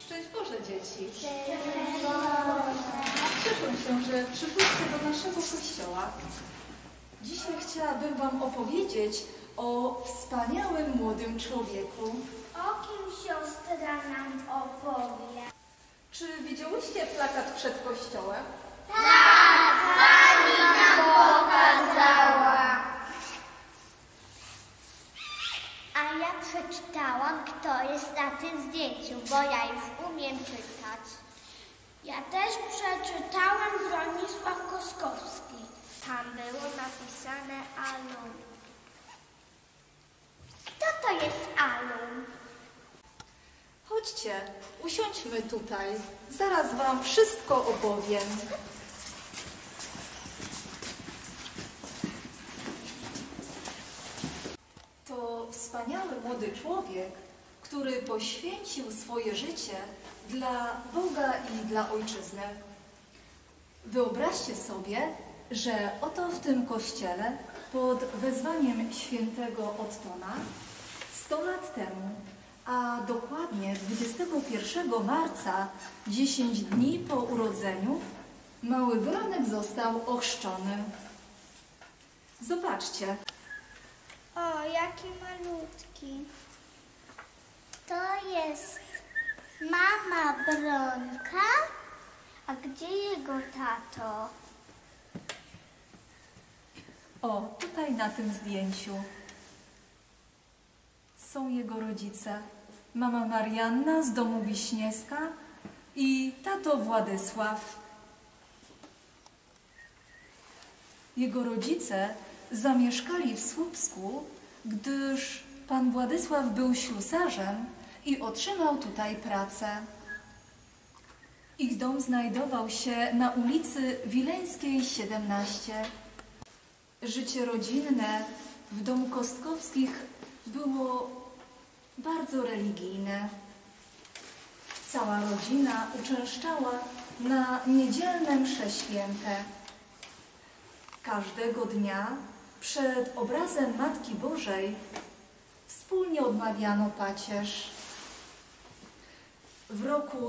Szczęść Boże, dzieci! Cieszę się, że przyszłyście do naszego kościoła. Dzisiaj chciałabym wam opowiedzieć o wspaniałym młodym człowieku. O kim siostra nam opowie? Czy widziałyście plakat przed kościołem? Tak, pani nam pokazała. A ja przeczytałam, kto jest na tym zdjęciu, bo ja już umiem czytać. Ja też przeczytałam Bronisław Koskowski. Tam było napisane alum. Kto to jest alum? Chodźcie, usiądźmy tutaj. Zaraz wam wszystko opowiem. To wspaniały młody człowiek, który poświęcił swoje życie dla Boga i dla Ojczyzny. Wyobraźcie sobie, że oto w tym kościele pod wezwaniem świętego Ottona 100 lat temu, a dokładnie 21 marca, 10 dni po urodzeniu, mały Bronek został ochrzczony. Zobaczcie. O, jaki malutki. To jest mama Bronka. A gdzie jego tato? O, tutaj na tym zdjęciu są jego rodzice. Mama Marianna z domu Wiśniewska i tato Władysław. Jego rodzice zamieszkali w Słupsku, gdyż pan Władysław był ślusarzem i otrzymał tutaj pracę. Ich dom znajdował się na ulicy Wileńskiej 17. Życie rodzinne w domu Kostkowskich było bardzo religijne. Cała rodzina uczęszczała na niedzielne msze święte. Każdego dnia przed obrazem Matki Bożej wspólnie odmawiano pacierz. W roku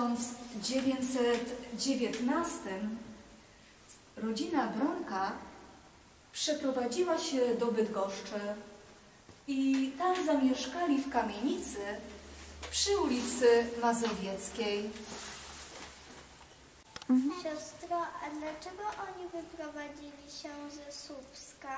1919 rodzina Bronka przeprowadziła się do Bydgoszczy i tam zamieszkali w kamienicy przy ulicy Mazowieckiej. Siostro, a dlaczego oni wyprowadzili się ze Słupska?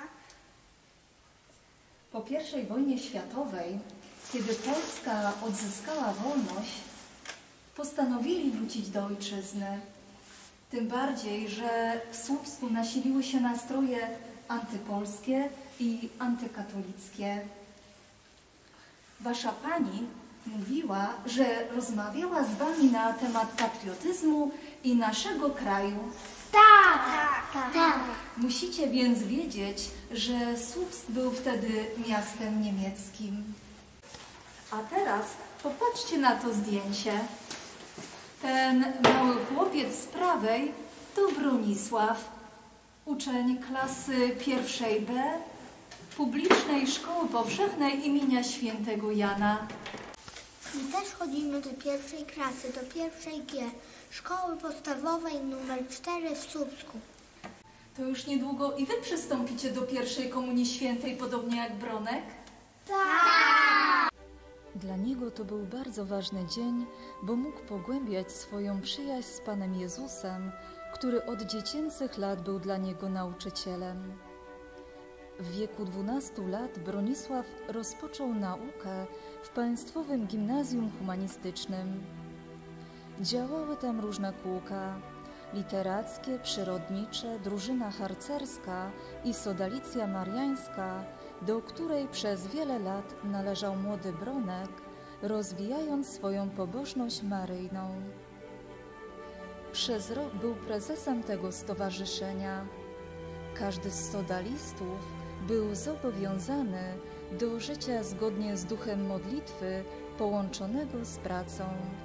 Po I wojnie światowej, kiedy Polska odzyskała wolność, postanowili wrócić do ojczyzny. Tym bardziej, że w Słupsku nasiliły się nastroje antypolskie i antykatolickie. Wasza pani mówiła, że rozmawiała z wami na temat patriotyzmu i naszego kraju. Tak. Musicie więc wiedzieć, że Słupsk był wtedy miastem niemieckim. A teraz popatrzcie na to zdjęcie. Ten mały chłopiec z prawej to Bronisław, uczeń klasy 1B Publicznej Szkoły Powszechnej imienia Świętego Jana. My też chodzimy do pierwszej klasy, do pierwszej G, szkoły podstawowej nr 4 w Słupsku. To już niedługo i wy przystąpicie do pierwszej Komunii Świętej, podobnie jak Bronek? Tak! Dla niego to był bardzo ważny dzień, bo mógł pogłębiać swoją przyjaźń z Panem Jezusem, który od dziecięcych lat był dla niego nauczycielem. W wieku 12 lat Bronisław rozpoczął naukę w Państwowym Gimnazjum Humanistycznym. Działały tam różne kółka: literackie, przyrodnicze, drużyna harcerska i sodalicja mariańska, do której przez wiele lat należał młody Bronek, rozwijając swoją pobożność maryjną. Przez rok był prezesem tego stowarzyszenia. Każdy z sodalistów był zobowiązany do życia zgodnie z duchem modlitwy połączonego z pracą.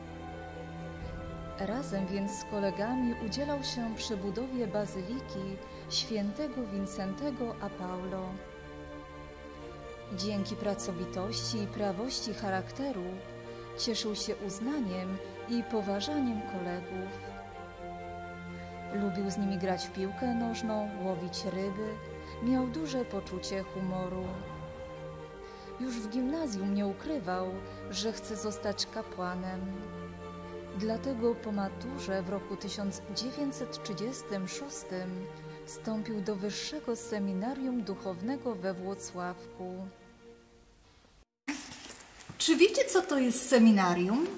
Razem więc z kolegami udzielał się przy budowie bazyliki świętego Wincentego a Paulo. Dzięki pracowitości i prawości charakteru cieszył się uznaniem i poważaniem kolegów. Lubił z nimi grać w piłkę nożną, łowić ryby, miał duże poczucie humoru. Już w gimnazjum nie ukrywał, że chce zostać kapłanem. Dlatego po maturze w roku 1936 wstąpił do Wyższego Seminarium Duchownego we Włocławku. Czy wiecie, co to jest seminarium?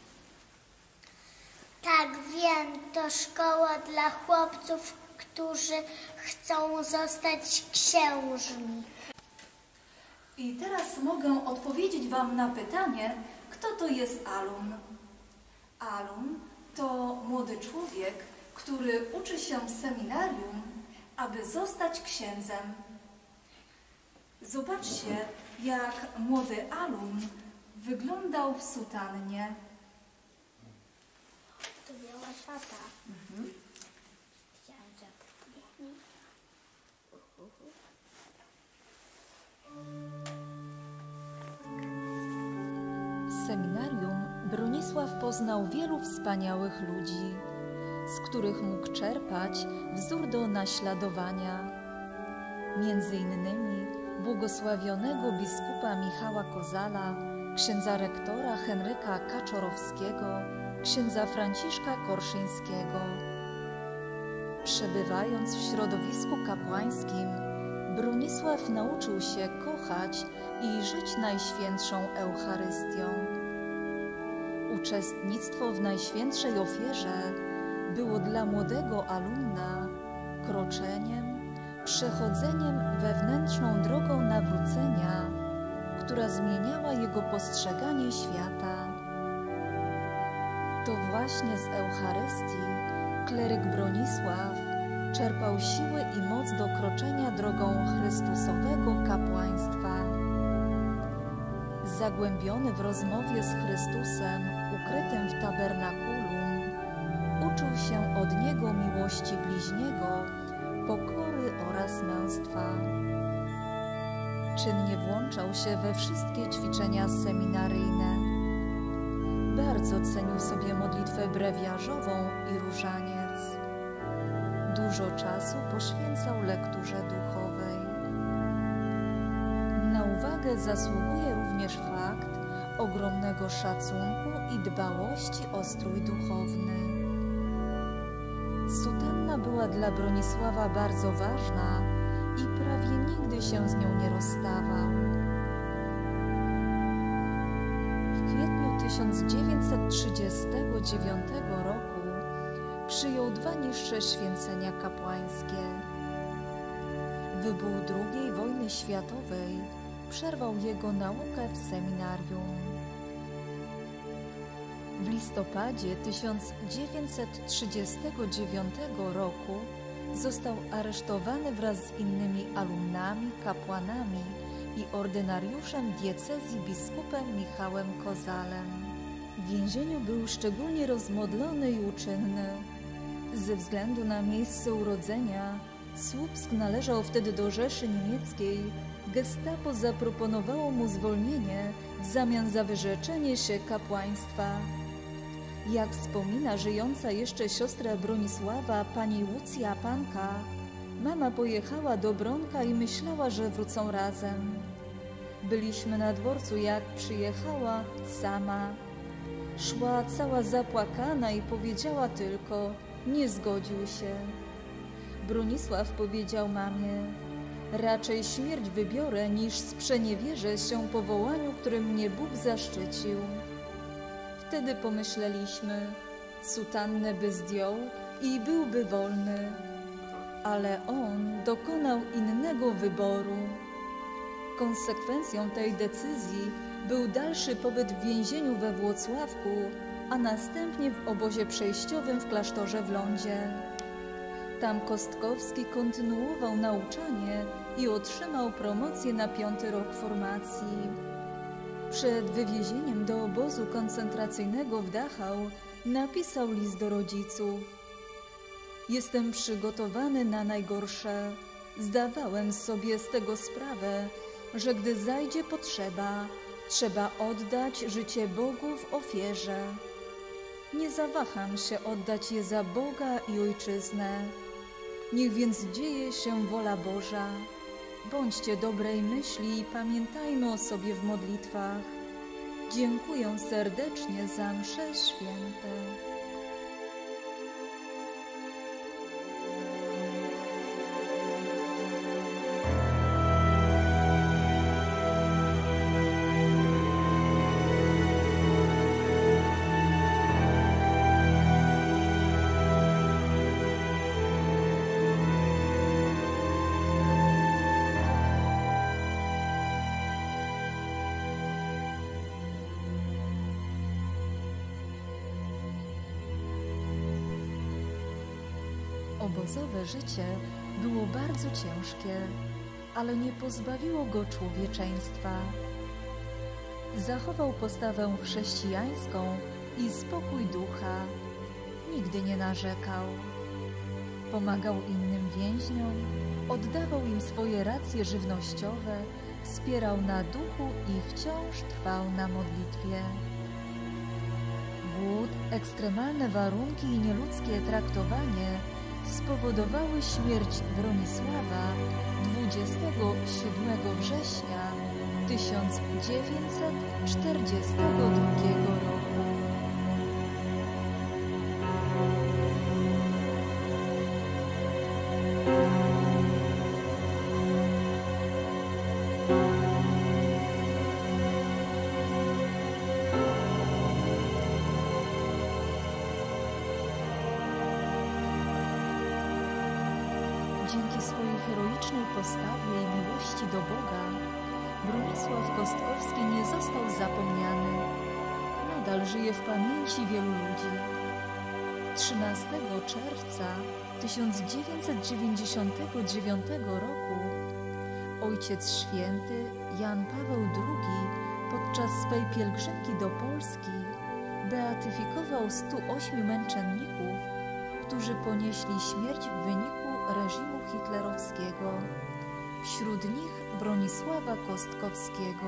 Tak, wiem, to szkoła dla chłopców, którzy chcą zostać księżmi. I teraz mogę odpowiedzieć Wam na pytanie, kto to jest alum. Alum to młody człowiek, który uczy się w seminarium, aby zostać księdzem. Zobaczcie, jak młody alum wyglądał w sutannie. To biała szata. W seminarium Bronisław poznał wielu wspaniałych ludzi, z których mógł czerpać wzór do naśladowania. Między innymi błogosławionego biskupa Michała Kozala, księdza rektora Henryka Kaczorowskiego, księdza Franciszka Korszyńskiego. Przebywając w środowisku kapłańskim, Bronisław nauczył się kochać i żyć Najświętszą Eucharystią. Uczestnictwo w Najświętszej Ofierze było dla młodego alumna kroczeniem, przechodzeniem wewnętrzną drogą nawrócenia, która zmieniała jego postrzeganie świata. To właśnie z Eucharystii kleryk Bronisław czerpał siły i moc do kroczenia drogą Chrystusowego kapłaństwa. Zagłębiony w rozmowie z Chrystusem, ukrytym w tabernakulum, uczył się od Niego miłości bliźniego, pokory oraz męstwa. Czynnie włączał się we wszystkie ćwiczenia seminaryjne. Bardzo cenił sobie modlitwę brewiarzową i różaniec. Dużo czasu poświęcał lekturze duchowej. Na uwagę zasługuje również fakt ogromnego szacunku i dbałości o strój duchowny. Sutanna była dla Bronisława bardzo ważna i prawie nigdy się z nią nie rozstawał. W kwietniu 1939 roku przyjął 2 niższe święcenia kapłańskie. Wybuch II wojny światowej przerwał jego naukę w seminarium. W listopadzie 1939 roku został aresztowany wraz z innymi alumnami, kapłanami i ordynariuszem diecezji biskupem Michałem Kozalem. W więzieniu był szczególnie rozmodlony i uczynny. Ze względu na miejsce urodzenia Słupsk należał wtedy do Rzeszy Niemieckiej. Gestapo zaproponowało mu zwolnienie w zamian za wyrzeczenie się kapłaństwa. Jak wspomina żyjąca jeszcze siostra Bronisława, pani Łucja Panka, mama pojechała do Bronka i myślała, że wrócą razem. Byliśmy na dworcu, jak przyjechała sama. Szła cała zapłakana i powiedziała tylko: nie zgodził się. Bronisław powiedział mamie: raczej śmierć wybiorę, niż sprzeniewierzę się powołaniu, którym mnie Bóg zaszczycił. Wtedy pomyśleliśmy: sutannę by zdjął i byłby wolny. Ale on dokonał innego wyboru. Konsekwencją tej decyzji był dalszy pobyt w więzieniu we Włocławku, a następnie w obozie przejściowym w klasztorze w Lądzie. Tam Kostkowski kontynuował nauczanie i otrzymał promocję na 5. rok formacji. Przed wywiezieniem do obozu koncentracyjnego w Dachau napisał list do rodziców: jestem przygotowany na najgorsze. Zdawałem sobie z tego sprawę, że gdy zajdzie potrzeba, trzeba oddać życie Bogu w ofierze. nie zawaham się oddać je za Boga i Ojczyznę. Niech więc dzieje się wola Boża. Bądźcie dobrej myśli i pamiętajmy o sobie w modlitwach. Dziękuję serdecznie za msze święte. Obozowe życie było bardzo ciężkie, ale nie pozbawiło go człowieczeństwa. Zachował postawę chrześcijańską i spokój ducha. Nigdy nie narzekał. Pomagał innym więźniom, oddawał im swoje racje żywnościowe, wspierał na duchu i wciąż trwał na modlitwie. Głód, ekstremalne warunki i nieludzkie traktowanie spowodowały śmierć Bronisława 27 września 1942 roku. Dzięki swojej heroicznej postawie i miłości do Boga Bronisław Kostkowski nie został zapomniany. Nadal żyje w pamięci wielu ludzi. 13 czerwca 1999 roku Ojciec Święty Jan Paweł II podczas swej pielgrzymki do Polski beatyfikował 108 męczenników, którzy ponieśli śmierć w wyniku reżimu hitlerowskiego. Wśród nich Bronisława Kostkowskiego.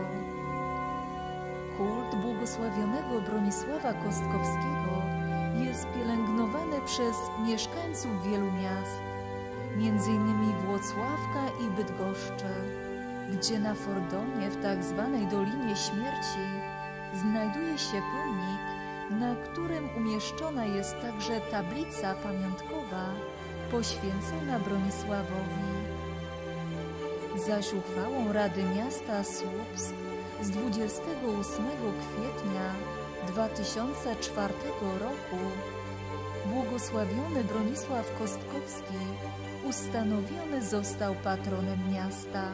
Kult błogosławionego Bronisława Kostkowskiego jest pielęgnowany przez mieszkańców wielu miast, m.in. Włocławka i Bydgoszczy, gdzie na Fordonie w tzw. Dolinie Śmierci znajduje się pomnik, na którym umieszczona jest także tablica pamiątkowa poświęcona Bronisławowi. Zaś uchwałą Rady Miasta Słupsk z 28 kwietnia 2004 roku błogosławiony Bronisław Kostkowski ustanowiony został patronem miasta.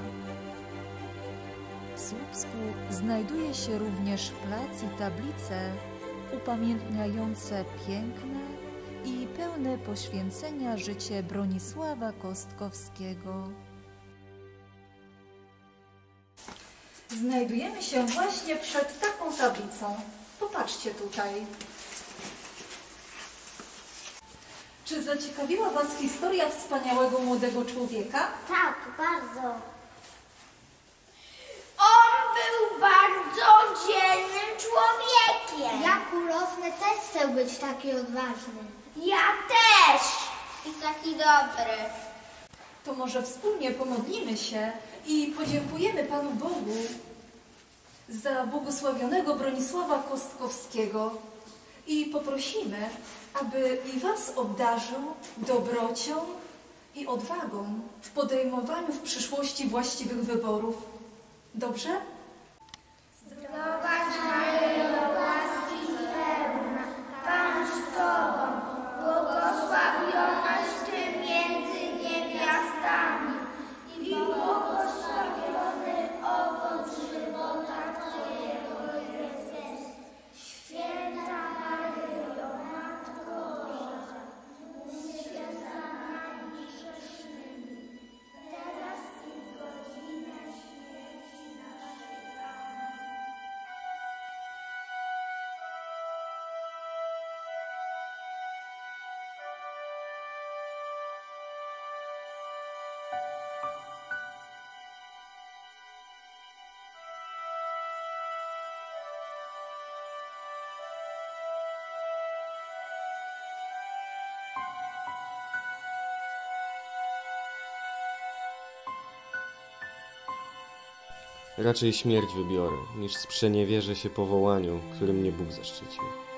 W Słupsku znajduje się również plac i tablice upamiętniające piękne i pełne poświęcenia życie Bronisława Kostkowskiego. Znajdujemy się właśnie przed taką tablicą. Popatrzcie tutaj. Czy zaciekawiła Was historia wspaniałego młodego człowieka? Tak, bardzo. On był bardzo dzielnym człowiekiem. Jak urosnę, też chcę być taki odważny. Ja też. I taki dobry. To może wspólnie pomodlimy się i podziękujemy Panu Bogu za błogosławionego Bronisława Kostkowskiego i poprosimy, aby i Was obdarzył dobrocią i odwagą w podejmowaniu w przyszłości właściwych wyborów. Dobrze? Zdrowaś Maryjo, łaski pełna, Pan z Tobą, błogosławionaś Ty między niewiastami i błogosławiony owoc żywota Twojego, Jezus. Święta Maryjo, Matko Boża, módl się za nami grzesznymi, teraz i w godzinę śmierci naszej. Raczej śmierć wybiorę, niż sprzeniewierzę się powołaniu, którym mnie Bóg zaszczycił.